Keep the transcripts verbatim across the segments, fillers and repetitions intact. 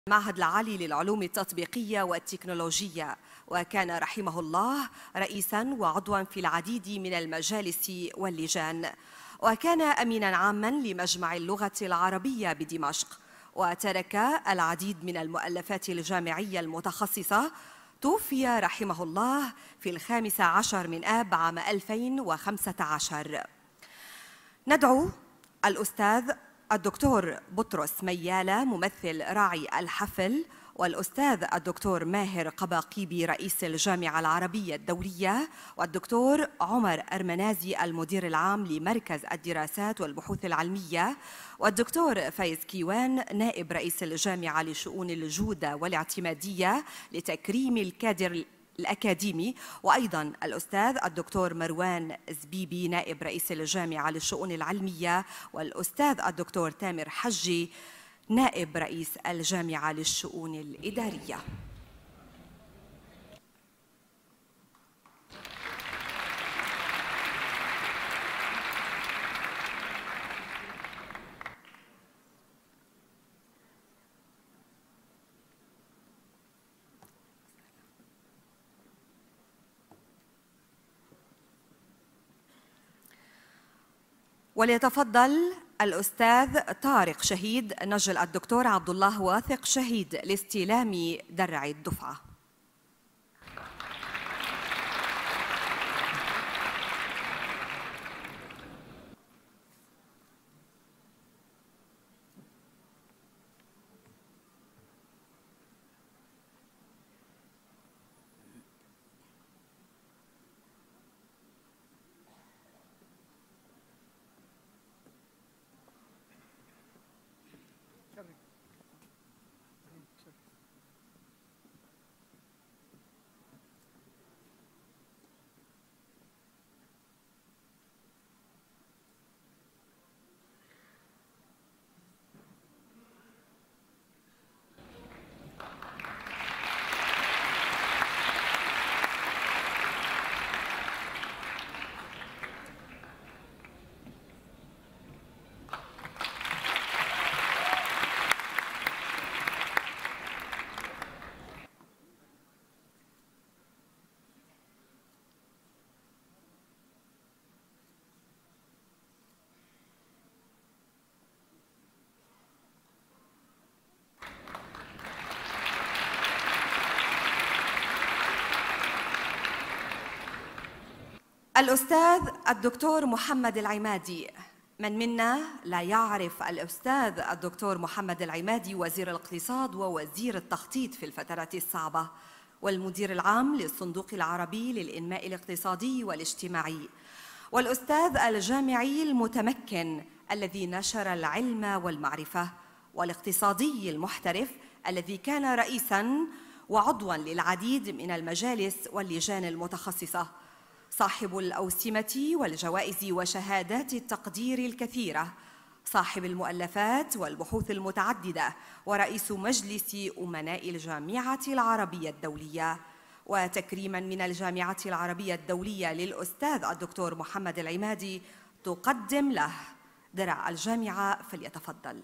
المعهد العالي للعلوم التطبيقية والتكنولوجية، وكان رحمه الله رئيساً وعضواً في العديد من المجالس واللجان، وكان أميناً عاماً لمجمع اللغة العربية بدمشق، وترك العديد من المؤلفات الجامعية المتخصصة. توفي رحمه الله في الخامس عشر من آب عام ألفين وخمسة عشر. ندعو الأستاذ الدكتور بطرس ميالة ممثل راعي الحفل، والأستاذ الدكتور ماهر قباقيبي رئيس الجامعة العربية الدولية، والدكتور عمر أرمنازي المدير العام لمركز الدراسات والبحوث العلمية، والدكتور فايز كيوان نائب رئيس الجامعة لشؤون الجودة والاعتمادية لتكريم الكادر الأكاديمي، وأيضاً الأستاذ الدكتور مروان زبيبي نائب رئيس الجامعة للشؤون العلمية، والأستاذ الدكتور تامر حجي نائب رئيس الجامعة للشؤون الإدارية. وليتفضل الأستاذ طارق شهيد نجل الدكتور عبد الله واثق شهيد لاستلام درع الدفعة. الأستاذ الدكتور محمد العمادي. من منا لا يعرف الأستاذ الدكتور محمد العمادي وزير الاقتصاد ووزير التخطيط في الفترات الصعبة، والمدير العام للصندوق العربي للإنماء الاقتصادي والاجتماعي، والأستاذ الجامعي المتمكن الذي نشر العلم والمعرفة، والاقتصادي المحترف الذي كان رئيساً وعضواً للعديد من المجالس واللجان المتخصصة، صاحب الأوسمة والجوائز وشهادات التقدير الكثيرة، صاحب المؤلفات والبحوث المتعددة، ورئيس مجلس أمناء الجامعة العربية الدولية. وتكريماً من الجامعة العربية الدولية للأستاذ الدكتور محمد العمادي تقدم له درع الجامعة، فليتفضل.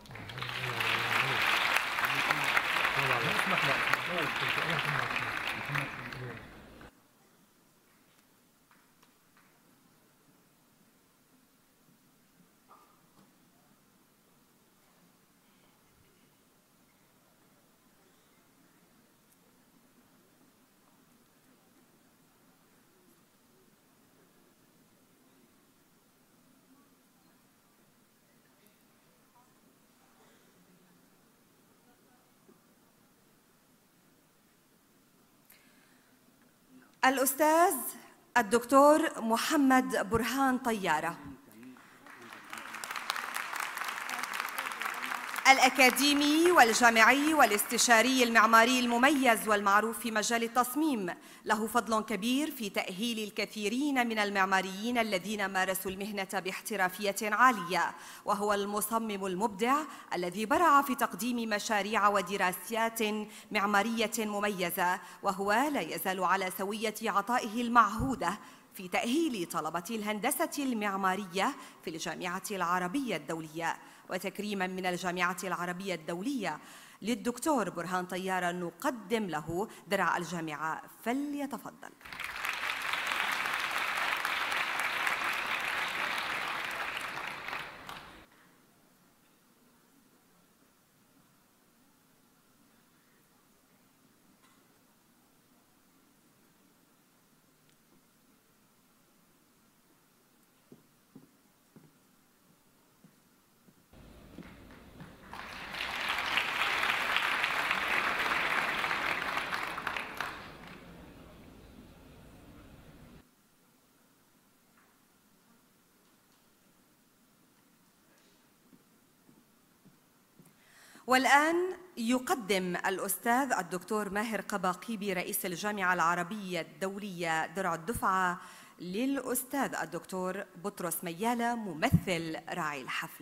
الأستاذ الدكتور محمد برهان طيارة، الأكاديمي والجامعي والاستشاري المعماري المميز والمعروف في مجال التصميم، له فضل كبير في تأهيل الكثيرين من المعماريين الذين مارسوا المهنة باحترافية عالية، وهو المصمم المبدع الذي برع في تقديم مشاريع ودراسات معمارية مميزة، وهو لا يزال على سوية عطائه المعهودة في تأهيل طلبة الهندسة المعمارية في الجامعة العربية الدولية. وتكريما من الجامعة العربية الدولية للدكتور برهان طيارة نقدم له درع الجامعة، فليتفضل. والآن يقدم الأستاذ الدكتور ماهر قباقيبي رئيس الجامعة العربية الدولية درع الدفعة للأستاذ الدكتور بطرس ميالة ممثل راعي الحفل.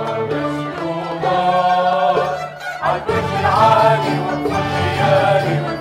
عالي وكل يالي